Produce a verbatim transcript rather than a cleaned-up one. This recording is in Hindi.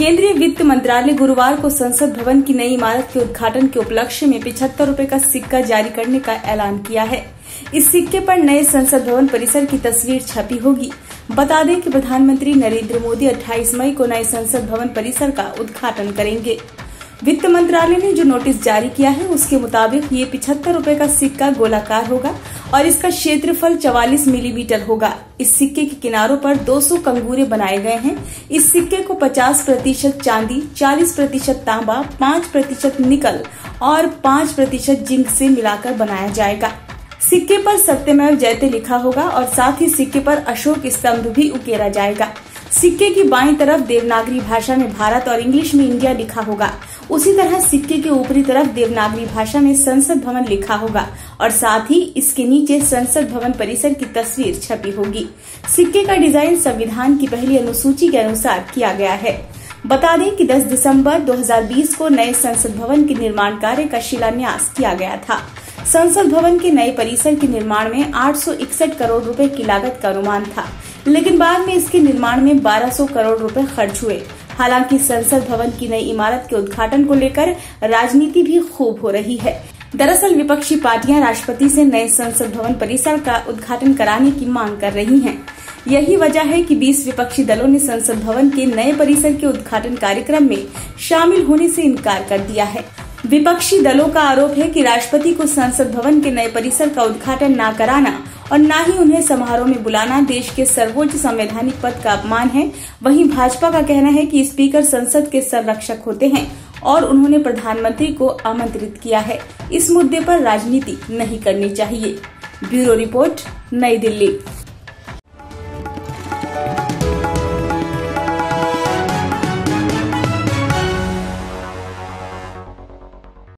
केंद्रीय वित्त मंत्रालय गुरुवार को संसद भवन की नई इमारत के उद्घाटन के उपलक्ष्य में पिछहत्तर रूपए का सिक्का जारी करने का ऐलान किया है। इस सिक्के पर नए संसद भवन परिसर की तस्वीर छपी होगी। बता दें कि प्रधानमंत्री नरेंद्र मोदी अट्ठाईस मई को नए संसद भवन परिसर का उद्घाटन करेंगे। वित्त मंत्रालय ने जो नोटिस जारी किया है उसके मुताबिक ये पिछहत्तर रूपए का सिक्का गोलाकार होगा और इसका क्षेत्रफल चवालीस मिलीमीटर होगा। इस सिक्के के किनारों पर दो सौ कंगूरे बनाए गए हैं। इस सिक्के को पचास प्रतिशत चांदी, चालीस प्रतिशत तांबा, पाँच प्रतिशत निकल और पाँच प्रतिशत जिंक से मिलाकर बनाया जाएगा। सिक्के पर सत्यमेव जयते लिखा होगा और साथ ही सिक्के पर अशोक स्तंभ भी उकेरा जाएगा। सिक्के की बाईं तरफ देवनागरी भाषा में भारत और इंग्लिश में इंडिया लिखा होगा। उसी तरह सिक्के के ऊपरी तरफ देवनागरी भाषा में संसद भवन लिखा होगा और साथ ही इसके नीचे संसद भवन परिसर की तस्वीर छपी होगी। सिक्के का डिजाइन संविधान की पहली अनुसूची के अनुसार किया गया है। बता दें कि दस दिसंबर दो हज़ार बीस को नए संसद भवन के निर्माण कार्य का शिलान्यास किया गया था। संसद भवन के नए परिसर के निर्माण में आठ सौ इकसठ करोड़ रुपए की लागत का अनुमान था, लेकिन बाद में इसके निर्माण में बारह सौ करोड़ रुपए खर्च हुए। हालांकि संसद भवन की नई इमारत के उद्घाटन को लेकर राजनीति भी खूब हो रही है। दरअसल विपक्षी पार्टियां राष्ट्रपति से नए संसद भवन परिसर का उद्घाटन कराने की मांग कर रही हैं। यही वजह है कि बीस विपक्षी दलों ने संसद भवन के नए परिसर के उद्घाटन कार्यक्रम में शामिल होने से इनकार कर दिया है। विपक्षी दलों का आरोप है कि राष्ट्रपति को संसद भवन के नए परिसर का उद्घाटन न कराना और न ही उन्हें समारोह में बुलाना देश के सर्वोच्च संवैधानिक पद का अपमान है। वहीं भाजपा का कहना है कि स्पीकर संसद के संरक्षक होते हैं और उन्होंने प्रधानमंत्री को आमंत्रित किया है। इस मुद्दे पर राजनीति नहीं करनी चाहिए। ब्यूरो रिपोर्ट, नई दिल्ली।